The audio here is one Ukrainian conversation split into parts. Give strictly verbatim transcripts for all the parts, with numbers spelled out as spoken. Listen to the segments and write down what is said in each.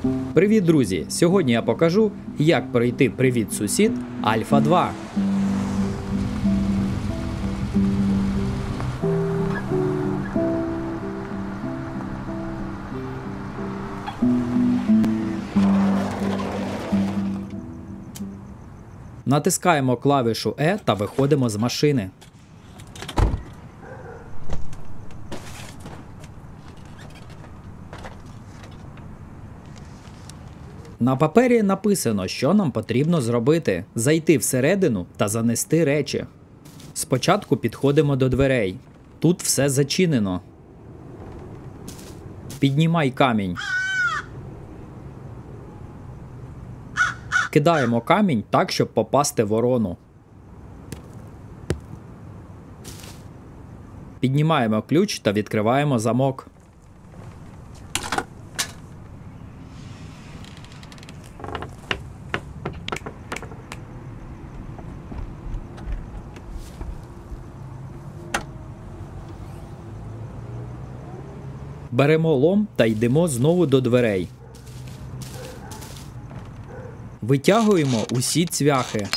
Привіт, друзі! Сьогодні я покажу, як пройти «Привіт, сусід» Альфа два. Натискаємо клавішу E та виходимо з машини. На папері написано, що нам потрібно зробити. Зайти всередину та занести речі. Спочатку підходимо до дверей. Тут все зачинено. Піднімай камінь. Кидаємо камінь так, щоб попасти в ворону. Піднімаємо ключ та відкриваємо замок. Беремо лом та йдемо знову до дверей. Витягуємо усі цвяхи.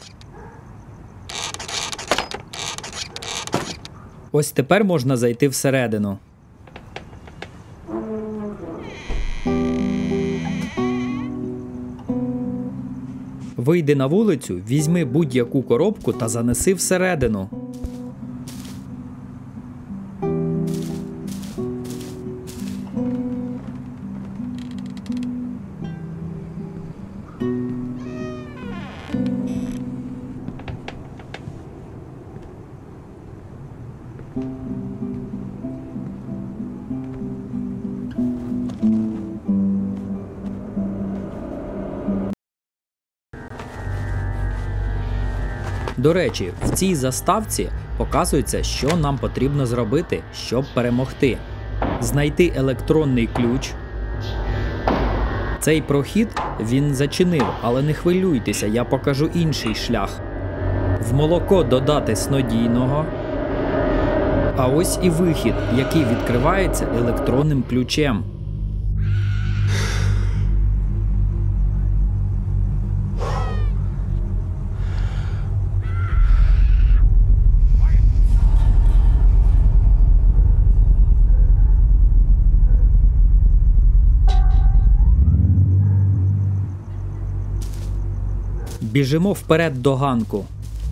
Ось тепер можна зайти всередину. Вийди на вулицю, візьми будь-яку коробку та занеси всередину. До речі, в цій заставці показується, що нам потрібно зробити, щоб перемогти. Знайти електронний ключ. Цей прохід він зачинив, але не хвилюйтеся, я покажу інший шлях. В молоко додати снодійного. А ось і вихід, який відкривається електронним ключем. Біжимо вперед до ганку.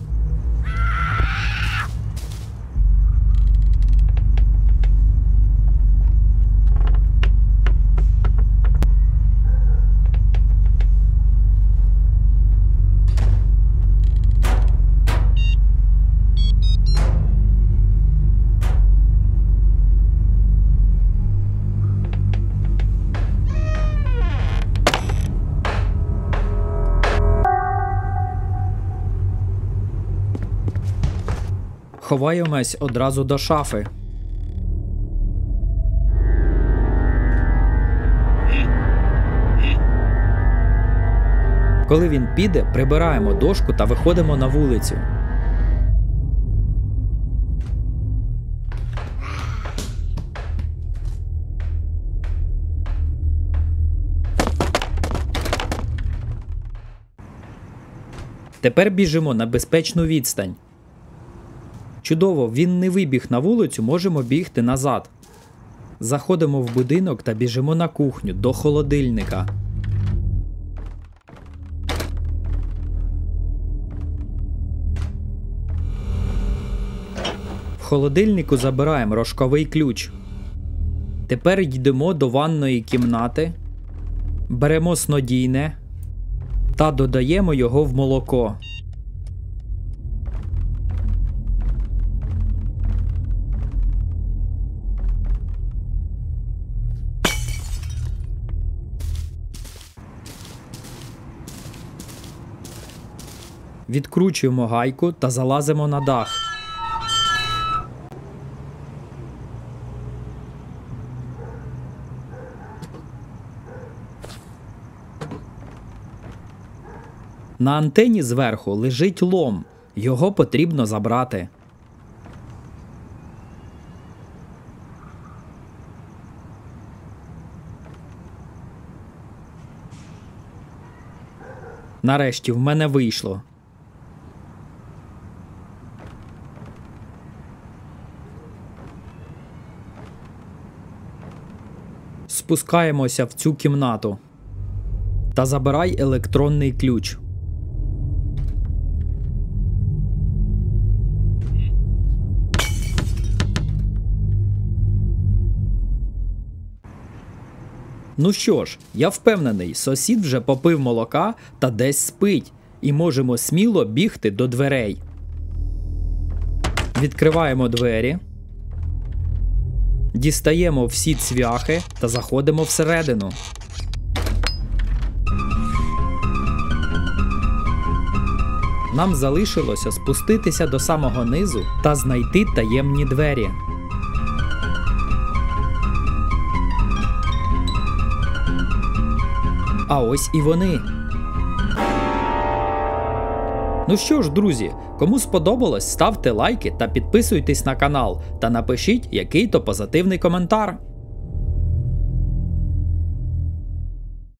Ховаємось одразу до шафи. Коли він піде, прибираємо дошку та виходимо на вулицю. Тепер біжимо на безпечну відстань. Чудово, він не вибіг на вулицю, можемо бігти назад. Заходимо в будинок та біжимо на кухню, до холодильника. В холодильнику забираємо рожковий ключ. Тепер йдемо до ванної кімнати, беремо снодійне та додаємо його в молоко. Відкручуємо гайку та залазимо на дах. На антені зверху лежить лом. Його потрібно забрати. Нарешті в мене вийшло. Спускаємося в цю кімнату. Та забирай електронний ключ. Ну що ж, я впевнений, сусід вже попив молока та десь спить, і можемо сміло бігти до дверей. Відкриваємо двері, дістаємо всі цвяхи та заходимо всередину. Нам залишилося спуститися до самого низу та знайти таємні двері. А ось і вони. Ну що ж, друзі, кому сподобалось, ставте лайки та підписуйтесь на канал, та напишіть який-то позитивний коментар.